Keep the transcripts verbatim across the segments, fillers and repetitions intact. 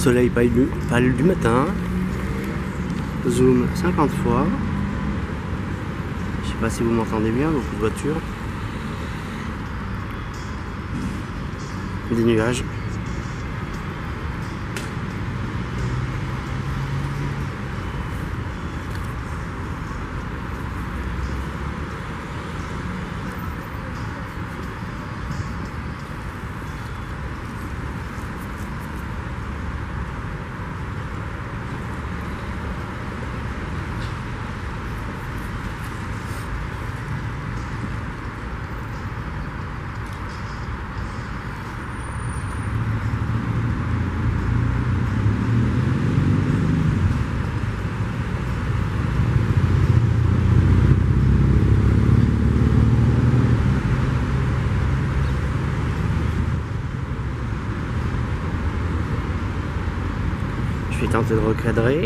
Soleil pâle, pâle du matin. Zoom cinquante fois. Je sais pas si vous m'entendez bien, beaucoup de voitures. Des nuages. Je vais tenter de recadrer.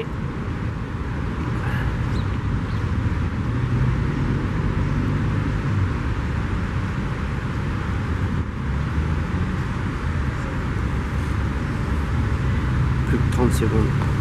Plus que trente secondes.